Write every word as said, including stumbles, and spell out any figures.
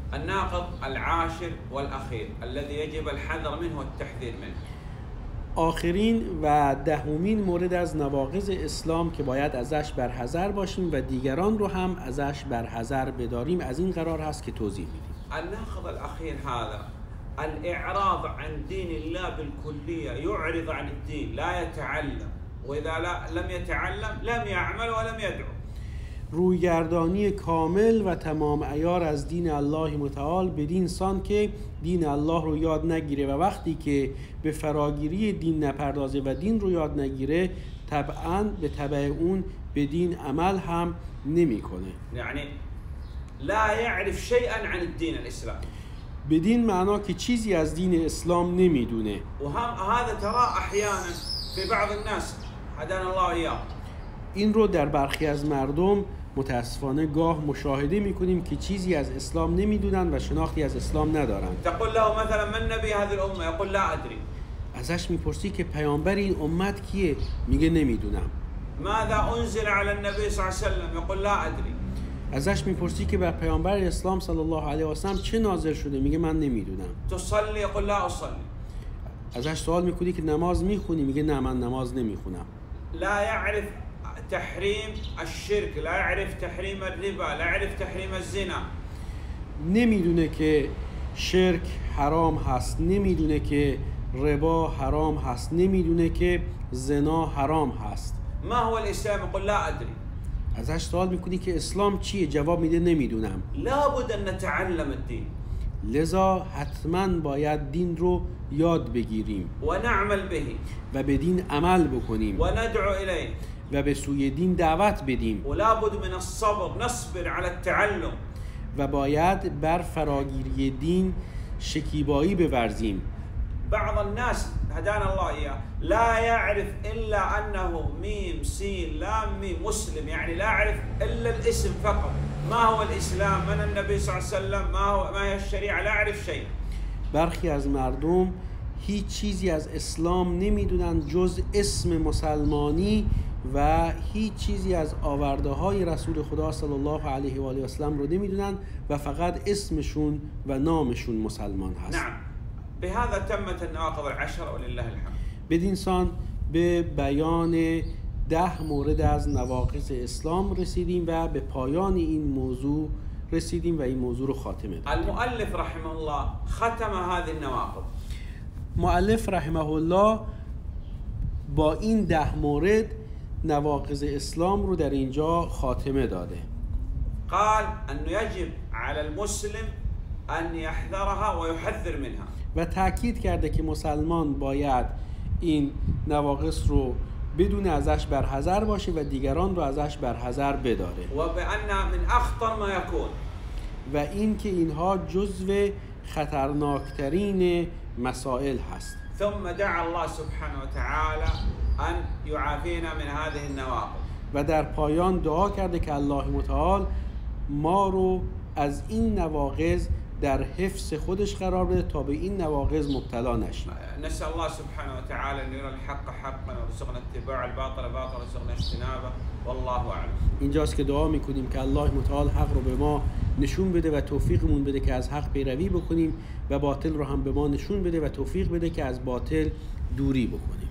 الناقض العاشر والأخير الذي يجب الحذر منه والتحذير منه. آخرین و دهمین مورد از نواقض اسلام که باید ازش برحذر باشیم و دیگران رو هم ازش برحذر بداریم از این قرار هست که توضیح میدیم. الناقض الأخير هذا الإعراض عن دين الله بالكلية، يعرض عن الدين لا يتعلم، وإذا لا لم يتعلم لم يعمل ولم يدعو. رویگردانی کامل و تمام عیار از دین الله متعال بدین سان که دین الله رو یاد نگیره و وقتی که به فراگیری دین نپردازه و دین رو یاد نگیره طبعاً به تبع اون به دین عمل هم نمیکنه. یعنی لا يعرف شيئا عن الدين الإسلامي. بدین معنا که چیزی از دین اسلام نمیدونه. و هم هذا ترى احيانا في بعض الناس هدانا الله اياه. این رو در برخی از مردم متاسفانه گاه مشاهده میکنیم که چیزی از اسلام نمیدونن و شناختی از اسلام ندارن. تقول له مثلا من نبی هذه الامه يقول لا ادري. ازش میپرسی که پیامبر این امت کیه؟ میگه نمیدونم. ماذا انزل على النبي صلى الله عليه وسلم يقول لا ادري. ازش میپرسی که بر پیامبر اسلام صلی الله علیه و سلم چه نازل شده؟ میگه من نمیدونم. تصلي يقول لا اصلي. ازش سوال میکنی که نماز میخونی؟ میگه نه من نماز نمیخونم. لا يعرف تحريم الشرك، لا يعرف تحريم الربا، لا يعرف تحريم الزنا. نمیدونه که شرک حرام هست، نمیدونه که ربا حرام هست، نمیدونه که زنا حرام هست. ما هو الاسلام؟ يقول لا ادري. ازش سوال میکنی که اسلام چیه؟ جواب میده نمیدونم. لابد ان نتعلم الدين. لذا حتما باید دین رو یاد بگیریم و نعمل به و به دین عمل بکنیم و ندعو الیه و به سوی دین دعوت بدیم. و لابد من الصبر نصبر على التعلم. و باید بر فراگیری دین شکیبایی بورزیم. بعض الناس هدانا الله اياه لا يعرف الا انه ميم سين لام ميم مسلم، يعني لا يعرف الا الاسم فقط. ما هو الاسلام؟ من النبي صلى الله عليه وسلم؟ ما هو ما هي الشريعه؟ لا يعرف شيء. برخی از مردم هیچ چیزی از اسلام نمیدونن جز اسم مسلمانی و هیچ چیزی از آورده های رسول خدا صلی الله علیه و آله و سلم رو نمیدونن و فقط اسمشون و نامشون مسلمان هست. نعم. بهذا تمت النواقض العشر ولله الحمد. بدین سان به بیان ده مورد از نواقض اسلام رسیدیم و به پایان این موضوع رسیدیم و این موضوع رو خاتمه دادیم. المؤلف رحمه الله ختم هذه النواقض. مؤلف رحمه الله با این ده مورد نواقض اسلام رو در اینجا خاتمه داده. قال انه يجب على المسلم ان يحذرها ويحذر منها. و تأکید کرده که مسلمان باید این نواقص رو بدون ازش برحذر باشه و دیگران رو ازش برحذر بداره. و بأن من اخطر ما يكون. و این که اینها جزو خطرناکترین مسائل هست. ثم دعا الله سبحانه وتعالى ان يعافينا من هذه النواقض. و در پایان دعا کرده که الله متعال ما رو از این نواقض در حفظ خودش قرار بده تا به این نواقض مبتلا نشیم. نسأل الله سبحانه وتعالى ان يرى الحق حقا ويرزقنا اتباع الباطل باطلا ويرزقنا اجتنابه والله اعلم. اینجاست که دعا میکنیم که الله متعال حق رو به ما نشون بده و توفیقمون بده که از حق پیروی بکنیم و باطل رو هم به ما نشون بده و توفیق بده که از باطل دوری بکنیم.